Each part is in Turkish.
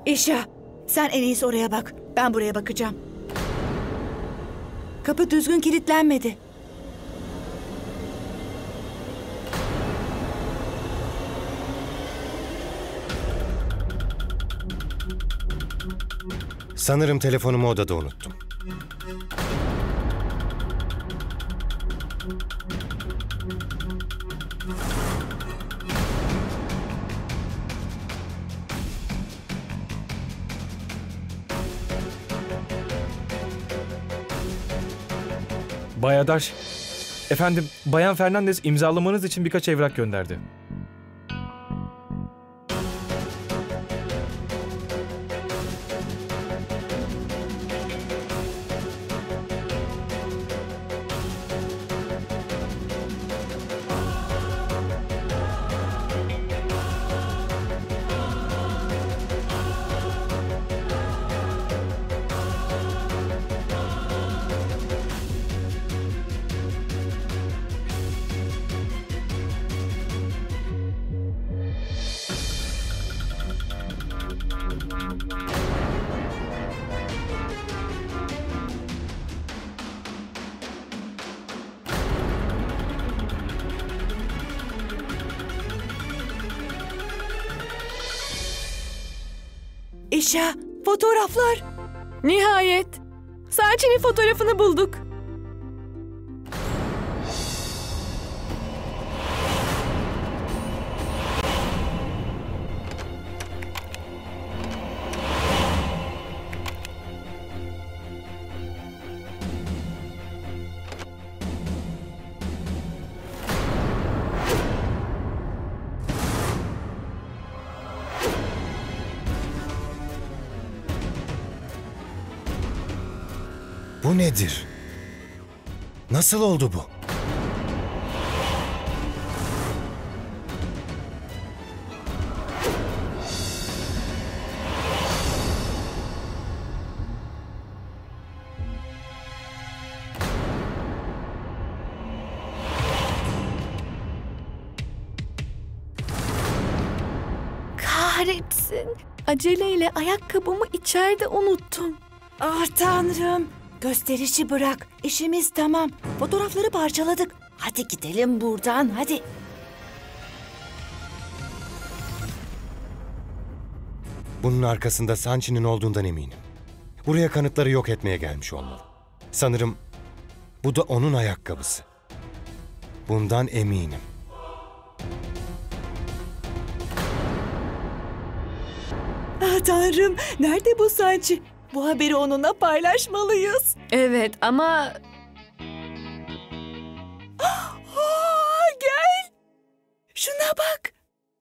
İşa, sen en iyisi oraya bak. Ben buraya bakacağım. Kapı düzgün kilitlenmedi. Sanırım telefonumu odada unuttum. Bay Adarsh, efendim Bayan Fernandez imzalamanız için birkaç evrak gönderdi. İşa, fotoğraflar. Nihayet. Sanchi'nin fotoğrafını bulduk. Bu nedir? Nasıl oldu bu? Kahretsin. Aceleyle ayakkabımı içeride unuttum. Ah Tanrım. Gösterişi bırak. İşimiz tamam. Fotoğrafları parçaladık. Hadi gidelim buradan, hadi. Bunun arkasında Sanchi'nin olduğundan eminim. Buraya kanıtları yok etmeye gelmiş olmalı. Sanırım bu da onun ayakkabısı. Bundan eminim. Ah Tanrım, nerede bu Sanchi? Bu haberi onunla paylaşmalıyız. Evet ama... Gel. Şuna bak.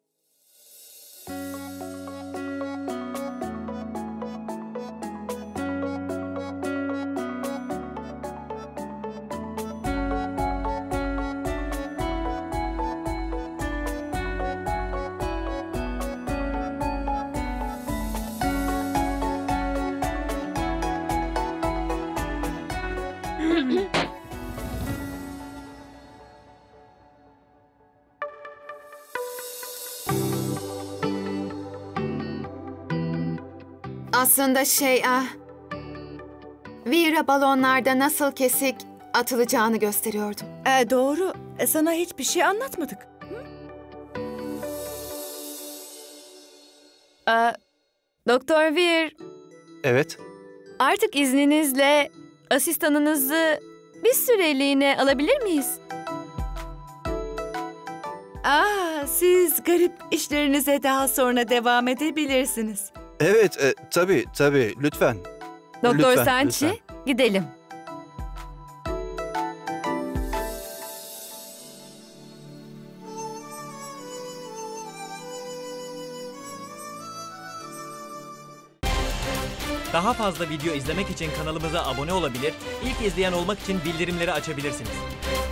Aslında Veera balonlarda nasıl kesik atılacağını gösteriyordum. Doğru. Sana hiçbir şey anlatmadık. Doktor Veer, Evet. artık izninizle asistanınızı bir süreliğine alabilir miyiz? Siz garip işlerinize daha sonra devam edebilirsiniz. Evet, tabii. Lütfen. Doktor Lütfen, Sanchi, lütfen. gidelim. Daha fazla video izlemek için kanalımıza abone olabilir, ilk izleyen olmak için bildirimleri açabilirsiniz.